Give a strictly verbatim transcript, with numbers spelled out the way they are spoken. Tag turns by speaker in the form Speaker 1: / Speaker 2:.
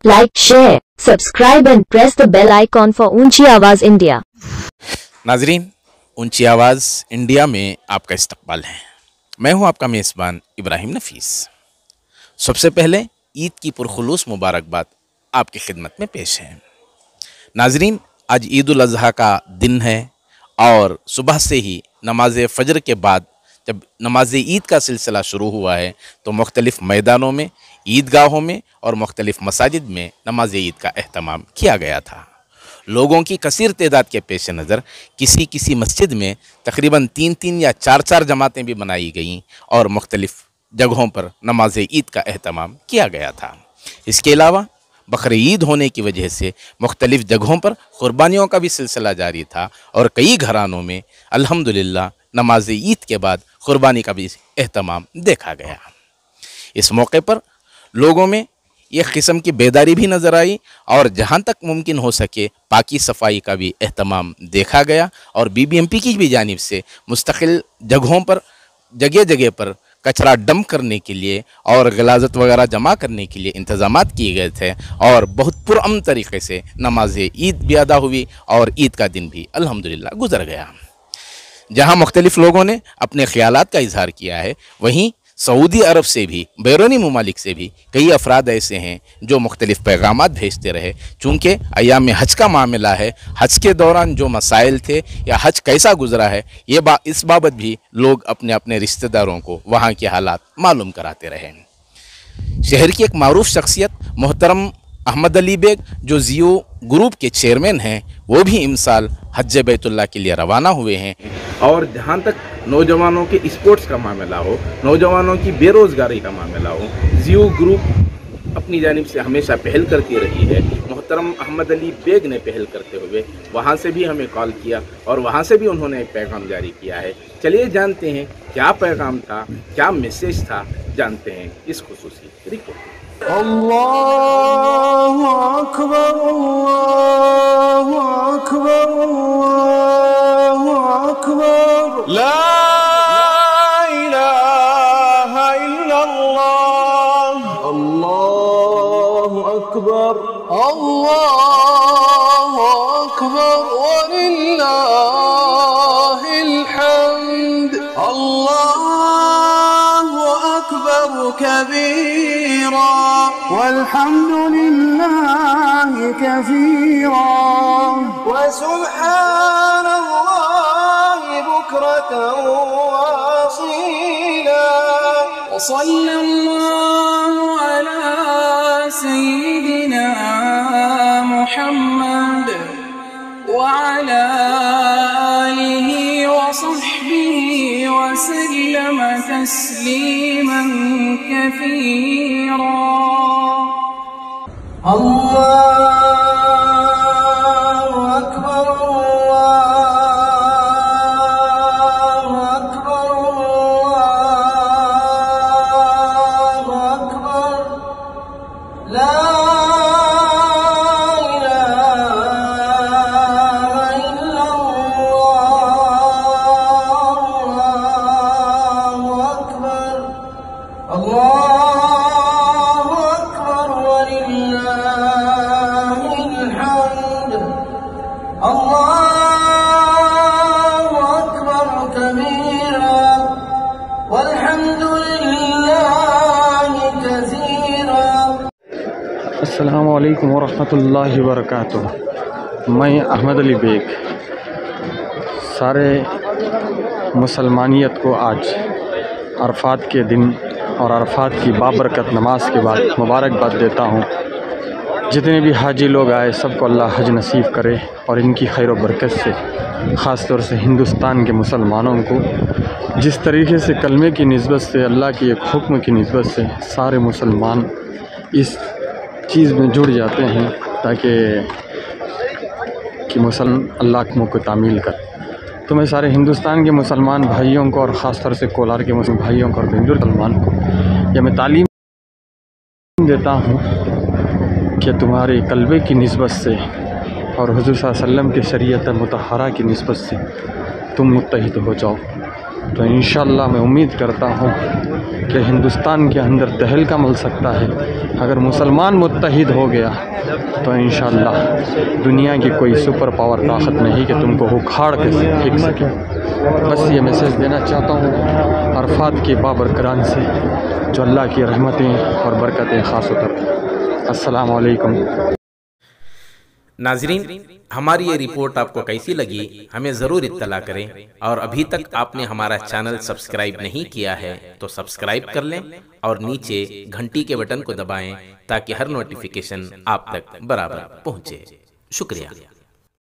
Speaker 1: Like, share, subscribe and press the bell icon for ऊंची आवाज़ India.
Speaker 2: नाजरीन, ऊंची आवाज़ इंडिया में आपका इस्तकबाल है। मैं हूं आपका मेज़बान इब्राहिम नफीस। सबसे पहले ईद की पुरखुलूस मुबारकबाद आपकी खिदमत में पेश है। नाजरीन, आज ईद उल अज़हा का दिन है और सुबह से ही नमाज फ़जर के बाद जब नमाज ईद का सिलसिला शुरू हुआ है तो मुख्तलिफ़ मैदानों में, ईदगाहों में और मुख्तलिफ़ मसाजिद में नमाज ईद का एहतमाम किया गया था। लोगों की कसीर तादाद के पेश नज़र किसी किसी मस्जिद में तकरीबन तीन तीन या चार चार जमातें भी बनाई गईं और मुख्तलिफ़ जगहों पर नमाज ईद का एहतमाम किया गया था। इसके अलावा बकरीद ईद होने की वजह से मुख्तलिफ़ जगहों पर क़ुरबानियों का भी सिलसिला जारी था और कई घरानों में अल्हम्दुलिल्लाह नमाज ईद के बाद क़ुरबानी का भी एहतमाम देखा गया। इस मौके पर लोगों में एक किस्म की बेदारी भी नज़र आई और जहाँ तक मुमकिन हो सके पाकी सफाई का भी एहतमाम देखा गया और बी बी एम पी की भी जानिब से मुस्तकिल जगहों पर जगह जगह पर कचरा डंप करने के लिए और गलाजत वगैरह जमा करने के लिए इंतज़ामात किए गए थे और बहुत पुरअमन तरीक़े से नमाज ईद भी अदा हुई और ईद का दिन भी अल्हम्दुलिल्लाह गुज़र गया। जहाँ मुख्तलिफ़ लोगों ने अपने ख़यालात का इजहार किया है, वहीं सऊदी अरब से भी, बैरूनी ममालिक से भी कई अफराद ऐसे हैं जो मुख्तलिफ़ पैगामात भेजते रहे। चूँकि अयाम हज का मामला है, हज के दौरान जो मसाइल थे या हज कैसा गुज़रा है, ये बा इस बाबत भी लोग अपने अपने रिश्तेदारों को वहाँ के हालात मालूम कराते रहे। शहर की एक मारूफ शख्सियत मोहतरम अहमद अली बेग जो जियो ग्रुप के चेयरमैन हैं, वो भी इमसाल हज बैतुल्लाह के लिए रवाना हुए हैं। और जहाँ तक नौजवानों के स्पोर्ट्स का मामला हो, नौजवानों की बेरोज़गारी का मामला हो, जियो ग्रुप अपनी जानिब से हमेशा पहल करती रही है। मोहतरम अहमद अली बेग ने पहल करते हुए वहाँ से भी हमें कॉल किया और वहाँ से भी उन्होंने एक पैगाम जारी किया है। चलिए जानते हैं क्या पैगाम था, क्या मैसेज था, जानते हैं इस खुसूसी रिपोर्ट।
Speaker 3: अल्लाहु अकबर, अल्लाहु अकबर, अल्लाहु अकबर, ला इलाहा इल्लल्लाह, अल्लाहु अकबर, अल्लाहु अकबर व लिल्लाहिल हम्द, अल्लाहु अकबर कबीरा वल्हम्दुलिल्लाहि कसीरा वसुब्हानल्लाहि बुक्रतन वअसीला वसल्लल्लाहु अला सय्यिदिना मुहम्मद वअला आलिहि वसहबिहि वसल्लम तस्लीमन कसीरा। अल्लाहु अकबर, अल्लाहु अकबर, अल्लाहु अकबर, ला इलाहा इल्लल्लाह, अल्लाहु अकबर, अल्लाह
Speaker 4: अस्सलामु अलैकुम वरहमतुल्लाहि वबरकातुह। मैं अहमद अली बेग सारे मुसलमानियत को आज अरफात के दिन और अरफात की बाबरकत नमाज के बाद मुबारकबाद देता हूँ। जितने भी हाजी लोग आए सबको अल्लाह हज नसीब करे और इनकी खैर व बरकत से ख़ास तौर से हिंदुस्तान के मुसलमानों को जिस तरीके से कलमे की निस्बत से, अल्लाह की एक हुक्म की निस्बत से सारे मुसलमान इस चीज़ में जुड़ जाते हैं ताकि कि मुसलमान अल्लाह को तामील कर। तो मैं सारे हिंदुस्तान के मुसलमान भाइयों को और ख़ास तौर से कोलार के मुसलमान भाइयों को और हिंदू मुसलमान को यह मैं तालीम देता हूँ कि तुम्हारे कल्बे की निस्बत से और हुज़ूर सल्लल्लाहु अलैहि वसल्लम की शरीयत मुतहरा की निस्बत से तुम मुत्तहिद हो जाओ تو انشاءاللہ میں امید کرتا ہوں کہ ہندوستان کے اندر تہلکہ مل سکتا ہے۔ اگر مسلمان متحد ہو گیا تو انشاءاللہ دنیا کی کوئی سپر پاور طاقت نہیں کہ تم کو اکھاڑ کے پھینک سکے۔ بس یہ میسیج دینا چاہتا ہوں عرفات کے بابرکران سے، جو اللہ کی رحمتیں اور برکتیں خاص اتر۔ السلام علیکم۔
Speaker 2: ناظرین، ہماری یہ رپورٹ آپ کو کیسی لگی ہمیں ضرور اطلاع کریں، اور ابھی تک آپ نے ہمارا چینل سبسکرائب نہیں کیا ہے تو سبسکرائب کر لیں اور نیچے گھنٹی کے بٹن کو دبائیں تاکہ ہر نوٹیفیکیشن آپ تک برابر پہنچے۔ شکریہ۔